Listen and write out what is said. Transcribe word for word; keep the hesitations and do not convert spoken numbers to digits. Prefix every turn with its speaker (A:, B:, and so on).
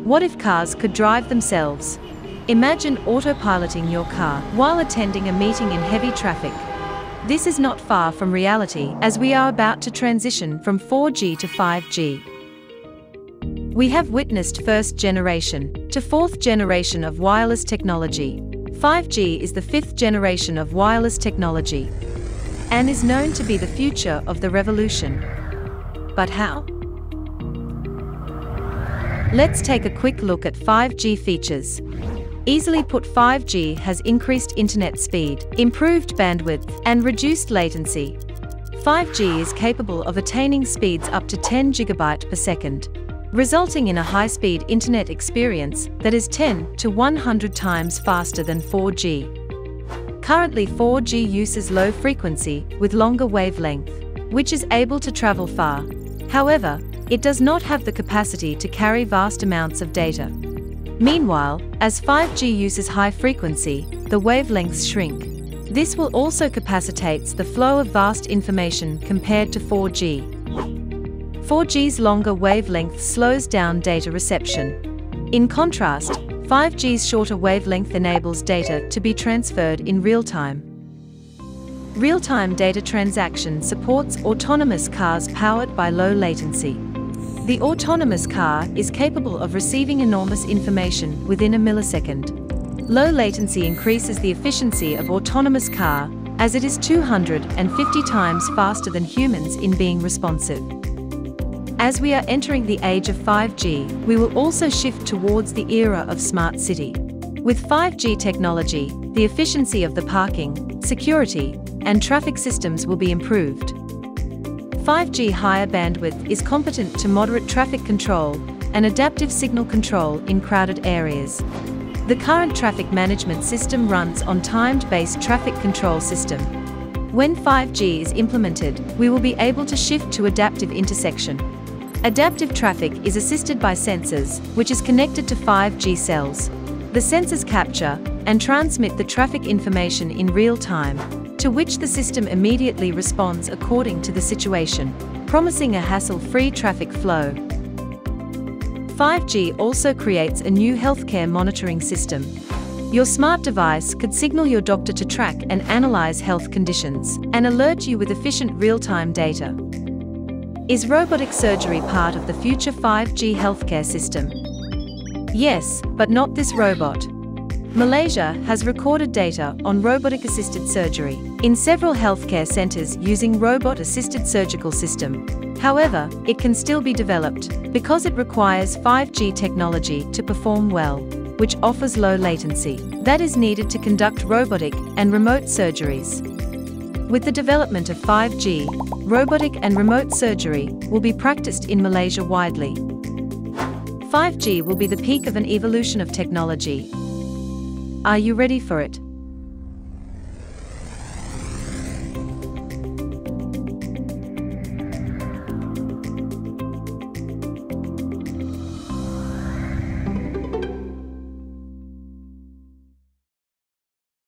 A: What if cars could drive themselves? Imagine autopiloting your car while attending a meeting in heavy traffic. This is not far from reality, as we are about to transition from four G to five G. We have witnessed first generation to fourth generation of wireless technology. five G is the fifth generation of wireless technology and is known to be the future of the revolution. But how? Let's take a quick look at five G features. Easily put, five G has increased internet speed, improved bandwidth, and reduced latency. five G is capable of attaining speeds up to ten gigabytes per second, resulting in a high-speed internet experience that is ten to one hundred times faster than four G. Currently, four G uses low frequency with longer wavelength, which is able to travel far. However, it does not have the capacity to carry vast amounts of data. Meanwhile, as five G uses high frequency, the wavelengths shrink. This will also capacitates the flow of vast information compared to four G. four G's longer wavelength slows down data reception. In contrast, five G's shorter wavelength enables data to be transferred in real time. Real-time data transaction supports autonomous cars powered by low latency. The autonomous car is capable of receiving enormous information within a millisecond. Low latency increases the efficiency of autonomous car, as it is two hundred fifty times faster than humans in being responsive. As we are entering the age of five G, we will also shift towards the era of smart city. With five G technology, the efficiency of the parking, security, and traffic systems will be improved. five G higher bandwidth is competent to moderate traffic control and adaptive signal control in crowded areas. The current traffic management system runs on timed-based traffic control system. When five G is implemented, we will be able to shift to adaptive intersection. Adaptive traffic is assisted by sensors, which is connected to five G cells. The sensors capture and transmit the traffic information in real time, to which the system immediately responds according to the situation, promising a hassle-free traffic flow. five G also creates a new healthcare monitoring system. Your smart device could signal your doctor to track and analyze health conditions, and alert you with efficient real-time data. Is robotic surgery part of the future five G healthcare system? Yes, but not this robot. Malaysia has recorded data on robotic-assisted surgery in several healthcare centers using robot-assisted surgical system. However, it can still be developed because it requires five G technology to perform well, which offers low latency that is needed to conduct robotic and remote surgeries. With the development of five G, robotic and remote surgery will be practiced in Malaysia widely. five G will be the peak of an evolution of technology. Are you ready for it?